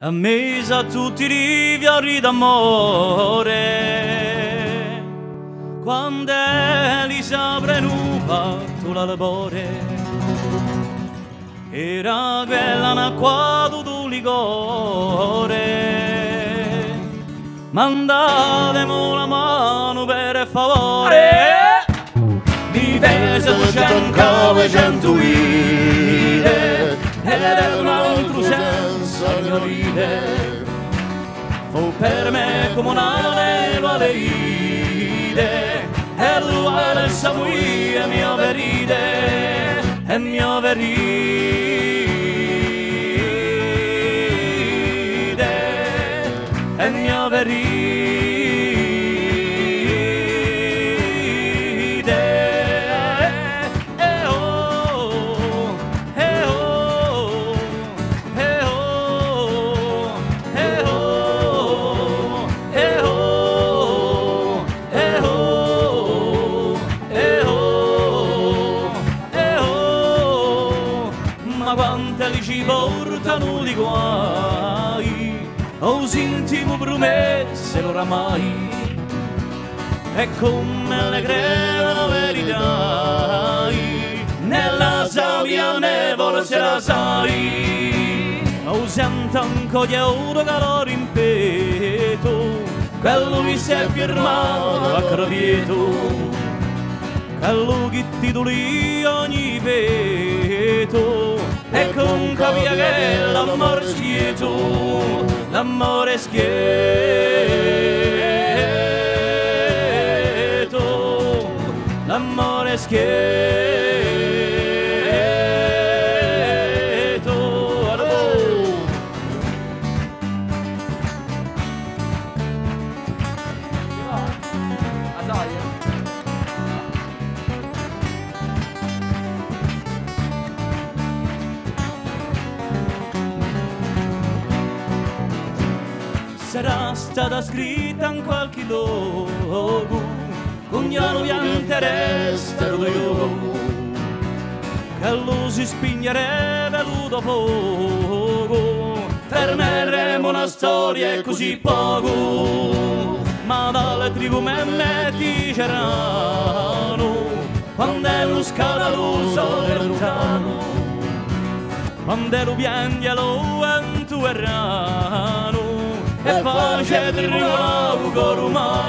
A mesa a tutti i fiori d'amore, quando li s'apre un fatto l'albore, era quella un'acqua tutto licore, mandatemi la mano per favore, mi pesa 200 lire, ed è un altro senza ignorire, fu per me come un'anello alle ide, e lui è Samui e mio veride, e mio veride, e mio veride. Ma quante li ci portano di guai, o sintimo promesse oramai, e come le credono verità, nella sabbia nevola se la sai, o sento ancora un calore in petto, quello mi si è firmato a Cravieto, quello che ti duri ogni veto, e con capia che l'amore è schieto, l'amore è schieto, l'amore è schieto. Sarà stata scritta in qualche luogo, cognano piante resta io, che lo si spingere venuto poco, fermeremo una storia e così poco, ma dalle tribù me metti c'erano, quando è lo scandaloso e lontano, quando è lo piangelo e tu errano, e pace di rivolavo con umano.